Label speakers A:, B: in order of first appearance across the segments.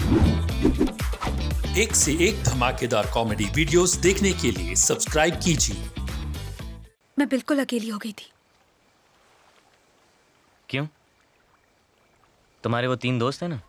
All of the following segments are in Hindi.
A: एक से एक धमाकेदार कॉमेडी वीडियोस देखने के लिए सब्सक्राइब कीजिए।
B: मैं बिल्कुल अकेली हो गई थी।
C: क्यों? तुम्हारे वो 3 दोस्त हैं ना?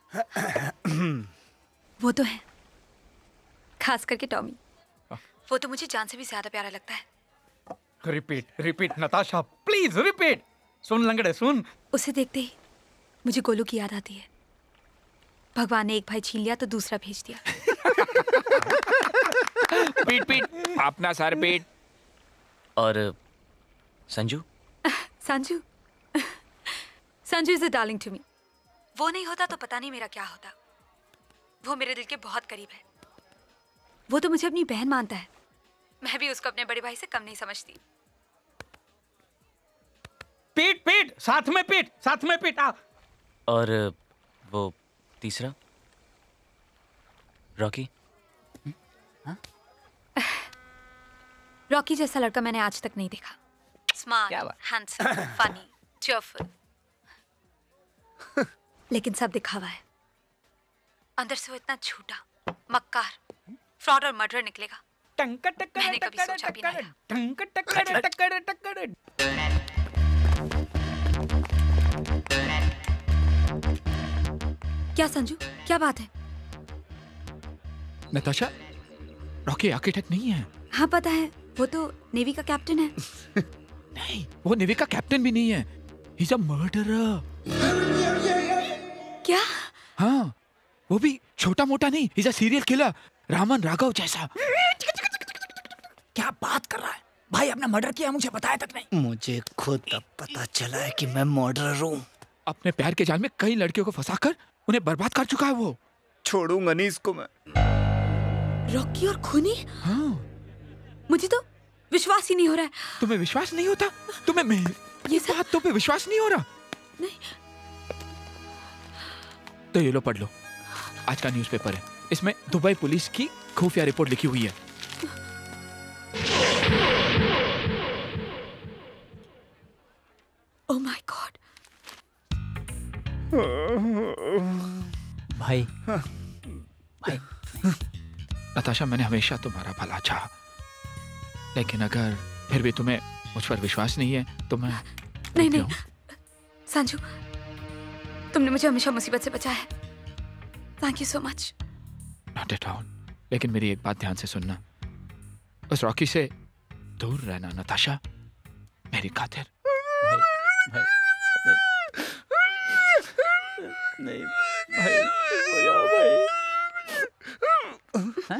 B: वो तो है, खास करके टॉमी। वो तो मुझे जान से भी ज्यादा प्यारा लगता है।
D: Repeat Natasha, please repeat. सुन लंगड़े सुन।
B: उसे देखते ही मुझे गोलू की याद आती है। भगवान ने एक भाई छीन लिया तो दूसरा भेज दिया।
E: पीट अपना सर पीट।
C: और Sanju?
B: Sanju is a darling to me. वो नहीं होता तो पता नहीं मेरा क्या होता। वो मेरे दिल के बहुत करीब है। वो तो मुझे अपनी बहन मानता है। मैं भी उसको अपने बड़े भाई से कम नहीं समझती।
D: पीट साथ में पीट।
C: और वो तीसरा रॉकी?
B: रॉकी जैसा लड़का मैंने आज तक नहीं देखा। Smart, handsome, funny, cheerful. लेकिन सब दिखावा है। अंदर से वो इतना झूठा, मक्कार, फ्रॉड और मर्डर निकलेगा मैंने कभी सोचा भी नहीं था। क्या संजू, क्या बात है?
E: नताशा, रॉकी आर्किटेक्ट नहीं है।
B: हाँ पता है, वो तो नेवी का कैप्टन है।
E: नहीं, वो नेवी का कैप्टन भी नहीं है। He is a murderer.
B: क्या?
E: हाँ, वो भी छोटा मोटा नहीं। He is a serial killer, Raman Raghav जैसा।
F: क्या बात कर रहा है भाई? अपना मर्डर किया मुझे बताया तक नहीं।
G: मुझे खुद तब पता चला है कि मैं मर्डरर हूँ।
E: अपने प्यार के जाल में कई लड़कियों को फंसाकर उन्हें बर्बाद कर चुका है वो।
G: छोड़ूंगा नहीं इसको मैं।
B: रॉकी और खूनी?
E: हाँ।
B: मुझे तो विश्वास ही नहीं हो रहा है।
E: तुम्हें विश्वास नहीं होता? तुम्हें ये बात तो पे विश्वास नहीं हो रहा?
B: नहीं।
E: तो ये लो, पढ़ लो। आज का न्यूज़पेपर है। इसमें दुबई पुलिस की खुफिया रिपोर्ट लिखी हुई है।
B: Oh my god.
G: भाई
E: नताशा, मैंने हमेशा तुम्हारा भला चाहा, लेकिन अगर फिर भी तुम्हें मुझ पर विश्वास नहीं है तो मैं
B: नहीं संजू, तुमने मुझे हमेशा मुसीबत से बचाया है। Thank you so much.
E: Not at all. लेकिन मेरी एक बात ध्यान से सुनना, उस रॉकी से दूर रहना नताशा, मेरी खातिर।
G: नहीं भाई, हो जाओ भाई। हाँ?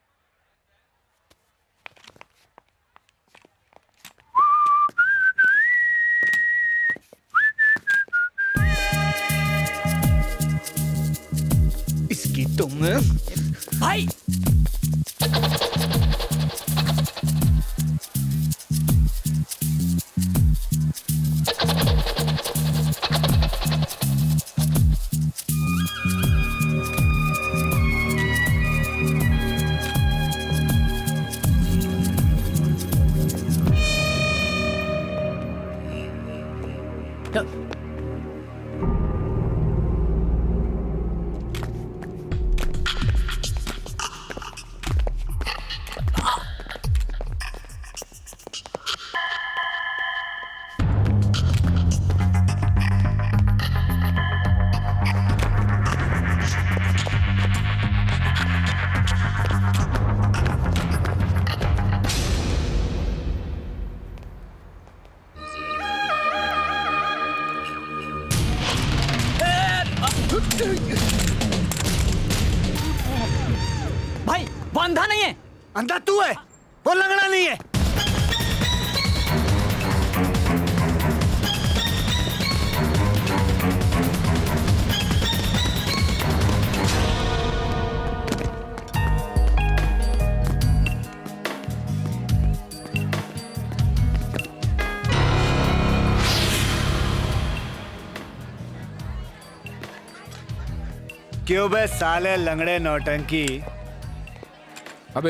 G: इसकी तुम भाई भाई, वो अंधा नहीं है। अंधा तू है, वो लंगड़ा नहीं है। क्यों बे साले लंगड़े नौटंकी?
E: अबे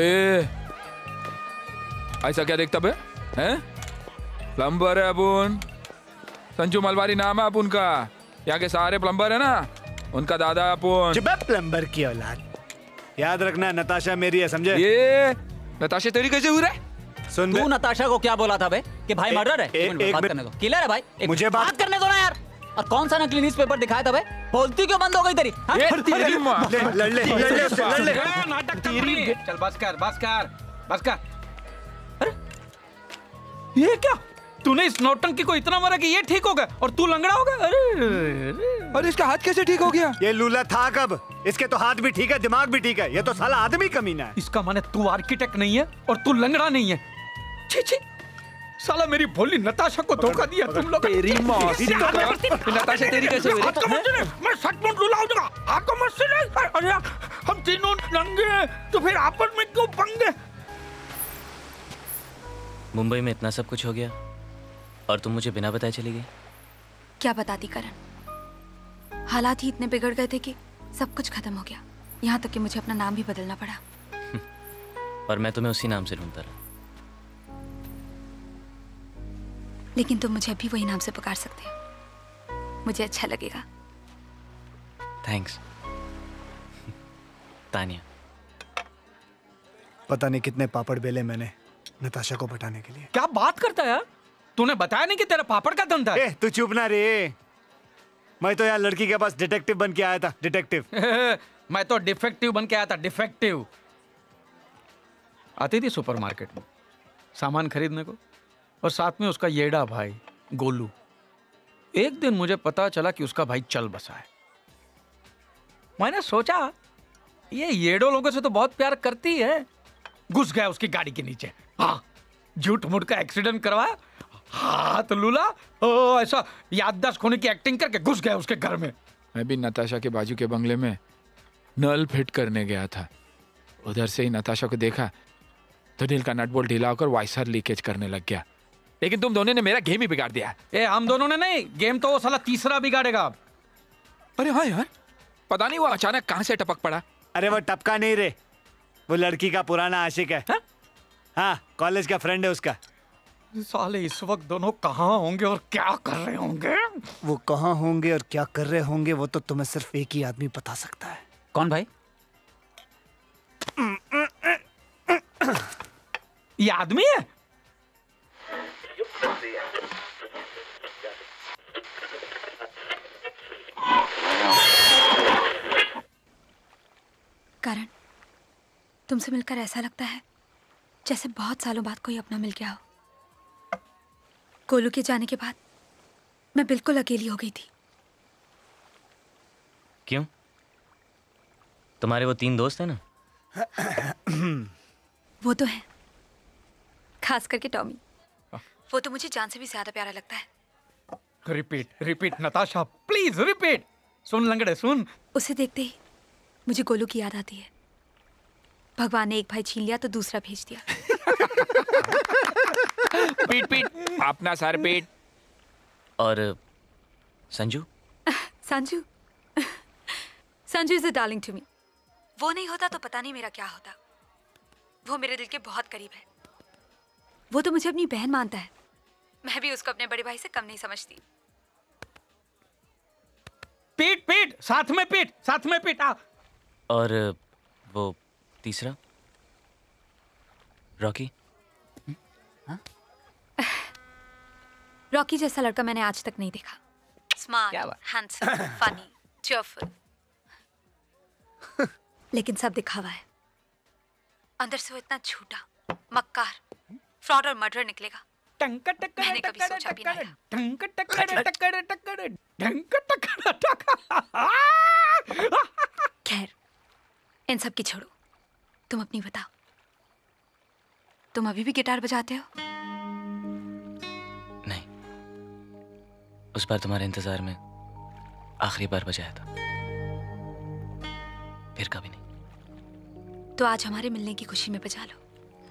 E: ऐसा क्या देखता बे? हैं? प्लम्बर है अपुन, संजू मलवारी नाम है अपुन का। यहाँ के सारे प्लम्बर है ना, उनका दादा अपन।
F: चुप है, प्लम्बर की औलाद। याद रखना नताशा मेरी है, समझे?
E: ये नताशा तेरी कैसे हुई रे?
F: सुन
G: तू नताशा को क्या बोला था बे कि भाई मर्डर है?
F: एक
G: बात करने दो, किलर है भाई।
F: मुझे बात
G: करने दो ना यार। और कौन सा नकली न्यूज़पेपर दिखाया था बे? बोलती क्यों बंद हो गई तेरी? हाँ?
E: तेरी माँ।
F: लड़ ले
D: नाटक तेरी। चल बस कर। अरे ये क्या? तूने इस नौटंकी को इतना मारा कि ये ठीक हो गया और तू लंगड़ा हो गया?
E: और इसका हाथ कैसे ठीक हो गया?
F: ये लूला था कब? इसके तो हाथ भी ठीक है, दिमाग भी ठीक है। ये तो साला आदमी कमीना है।
D: इसका माने तू आर्किटेक्ट नहीं है और तू लंगड़ा नहीं है। छी छी, साला मेरी भोली नताशा को धोखा दिया तुम लोग।
E: तेरी माँ। नताशा तेरी कैसे हुई रे?
D: मैं सचमुच लूला हूँ। आपको मुझसे नहीं। अरे हम तीनों नंगे हैं, तो फिर आपस में क्यों पंगे?
C: मुंबई में इतना सब कुछ हो गया और तुम मुझे बिना बताए चली गई।
B: क्या बताती करण, हालात ही इतने बिगड़ गए थे कि सब कुछ खत्म हो गया। यहाँ तक कि मुझे अपना नाम भी बदलना पड़ा।
C: और मैं तुम्हें उसी नाम से ढूंढता रहा।
B: लेकिन तुम मुझे अभी वही नाम से पुकार सकते हो, मुझे अच्छा लगेगा।
C: थैंक्स तानिया।
F: पता नहीं कितने पापड़ बेले मैंने नताशा को पटाने के लिए।
D: क्या बात करता है यार? तूने बताया नहीं कि तेरा पापड़ का धंधा है?
F: तू चुप ना रे। मैं तो यार लड़की के पास डिटेक्टिव बन के आया था, डिटेक्टिव।
D: मैं तो डिफेक्टिव बन के आया था, डिफेक्टिव। आती थी सुपरमार्केट में सामान खरीदने को और साथ में उसका येड़ा भाई गोलू। एक दिन मुझे पता चला कि उसका भाई चल बसा है। मैंने सोचा ये येड़ो लोगों से तो बहुत प्यार करती है। घुस गया उसकी गाड़ी के नीचे। हाँ, झूठ मूठ का एक्सीडेंट करवाया। हाथ लूला, ऐसा याददाश्त खोने की एक्टिंग करके घुस गया उसके घर में।
E: मैं भी नताशा के बाजू के बंगले में नल फिट करने गया था। उधर से ही नताशा को देखा तो दिल का नट बोल्ट ढीला होकर वाइसर लीकेज करने लग गया। लेकिन तुम दोनों ने मेरा गेम ही बिगाड़ दिया।
D: हम दोनों ने नहीं, गेम तो वो साला तीसरा बिगाड़ेगा।
E: अरे हाँ यार, पता नहीं वो अचानक कहां से टपक पड़ा।
F: अरे वो टपका नहीं रे, वो लड़की का पुराना आशिक है। हाँ, कॉलेज का फ्रेंड है उसका।
D: साले इस वक्त दोनों कहाँ होंगे और क्या कर रहे होंगे?
F: वो कहाँ होंगे और क्या कर रहे होंगे वो तो तुम्हें सिर्फ एक ही आदमी बता सकता है।
G: कौन भाई?
D: ये आदमी है?
B: करण, तुमसे मिलकर ऐसा लगता है जैसे बहुत सालों बाद कोई अपना मिल गया हो। गोलू के जाने के बाद मैं बिल्कुल अकेली हो गई थी।
C: क्यों? तुम्हारे वो 3 दोस्त हैं ना?
B: वो तो है, खास करके टॉमी। वो तो मुझे जान से भी ज्यादा प्यारा लगता है।
D: Repeat Natasha, please repeat. सुन लंगड़े सुन।
B: उसे देखते ही मुझे गोलू की याद आती है। भगवान ने एक भाई छीन लिया तो दूसरा भेज दिया।
E: पीट अपना सर पीट।
C: और Sanju?
B: Sanju Sanju is a darling to me. वो नहीं होता तो पता नहीं मेरा क्या होता। वो मेरे दिल के बहुत करीब है। वो तो मुझे अपनी बहन मानता है। मैं भी उसको अपने बड़े भाई से कम नहीं समझती।
D: पीट साथ में पीट।
C: और वो तीसरा रॉकी?
B: रॉकी जैसा लड़का मैंने आज तक नहीं देखा। Smart, handsome, funny, cheerful. लेकिन सब दिखावा है। अंदर से वो इतना झूठा, मक्कार, फ्रॉड और मर्डर निकलेगा। मैंने कभी सोचा भी नहीं था। खैर, इन सब की छोड़ो, तुम अपनी बताओ। तुम अभी भी गिटार बजाते हो?
C: नहीं, उस बार तुम्हारे इंतजार में आखिरी बार बजाया था, फिर कभी नहीं।
B: तो आज हमारे मिलने की खुशी में बजा लो।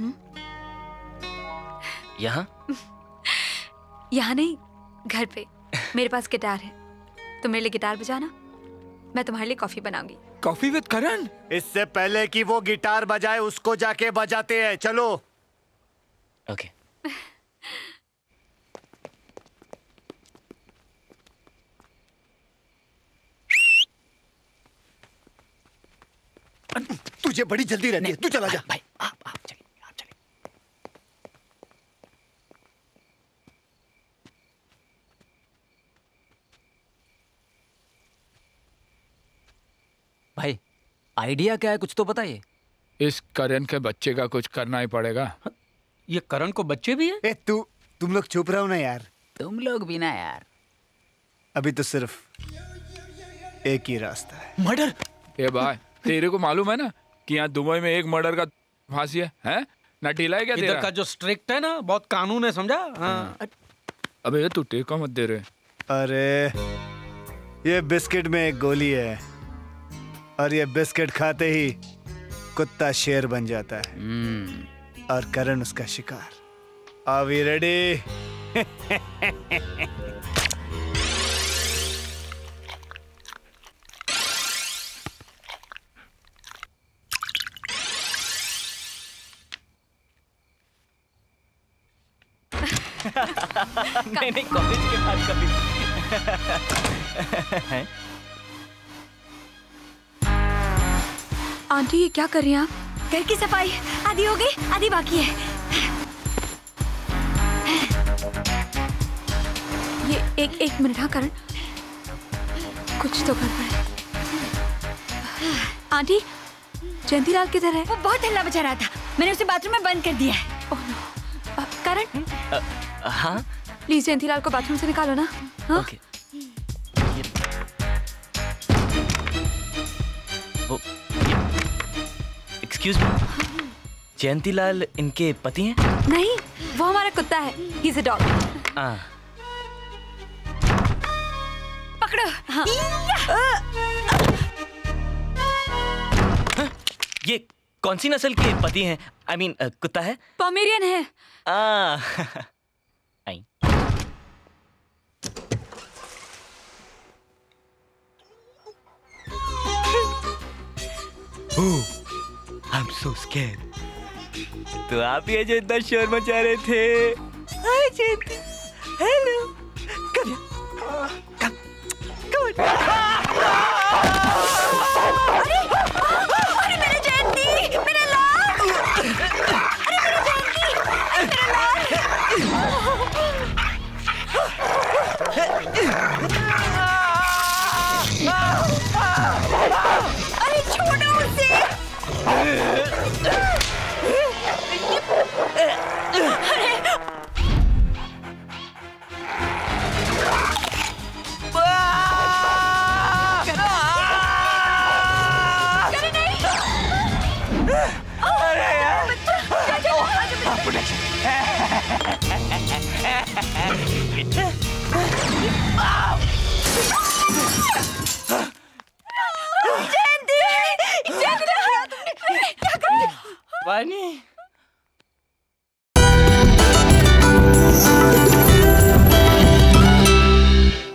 C: यहाँ?
B: यहाँ नहीं, घर पे। मेरे पास गिटार है। तुम मेरे लिए गिटार बजाना, मैं तुम्हारे लिए कॉफी बनाऊंगी।
E: Coffee with Karan?
F: इससे पहले कि वो गिटार बजाए उसको जाके बजाते हैं। चलो।
C: ओके।
F: तुझे बड़ी जल्दी रहती है, तू चला जा।
C: भाई आप चलिए, आप चलिए।
G: भाई आइडिया क्या है, कुछ तो बताइए।
E: इस करण के बच्चे का कुछ करना ही पड़ेगा।
D: ये करण को बच्चे भी हैं?
F: तुम लोग चुप रहो ना यार।
G: तुम लोग भी ना यार।
F: अभी तो सिर्फ एक ही रास्ता है।
G: मर्डर?
E: ए भाई, तेरे को मालूम है ना कि यहाँ दुबई में एक मर्डर का फांसी है, हैं? ना ढीला है क्या
D: इधर
E: तेरा?
D: का जो स्ट्रिक्ट है ना, बहुत कानून है, समझा? हाँ।
E: अबे ये तू टेका मत दे रहे।
F: अरे ये बिस्किट में एक गोली है और ये बिस्किट खाते ही कुत्ता शेर बन जाता है और करण उसका शिकार। Are we ready?
C: नहीं कॉलेज के बाद कभी।
B: आंटी ये क्या कर रही हैं आप? घर की सफाई आधी हो गई, आधी बाकी है। ये एक मिनट। हाँ करण, कुछ तो गड़बड़ है। आंटी जयंतीलाल किधर है? वो बहुत हल्ला मचा रहा था, मैंने उसे बाथरूम में बंद कर दिया है। Oh no. करण
C: हाँ
B: प्लीज जयंतीलाल को बाथरूम से निकालो ना। हाँ?
C: ओके। एक्सक्यूज मी, जयंतीलाल इनके पति हैं?
B: नहीं, वो हमारा कुत्ता है। He is a dog. पकड़ो। हाँ।
C: ये कौन सी नस्ल के पति हैं? आई मीन कुत्ता है?
B: पोमेरियन है।
C: आई। I'm so scared. तो आप ये जो इतना शोर मचा रहे थे। हाय जयंती, हेलो, कम कम
B: अरे मेरे जयंती, मेरे लाल। अरे मेरे जयंती, अरे मेरे लाल। अरे छोड़ो उसे।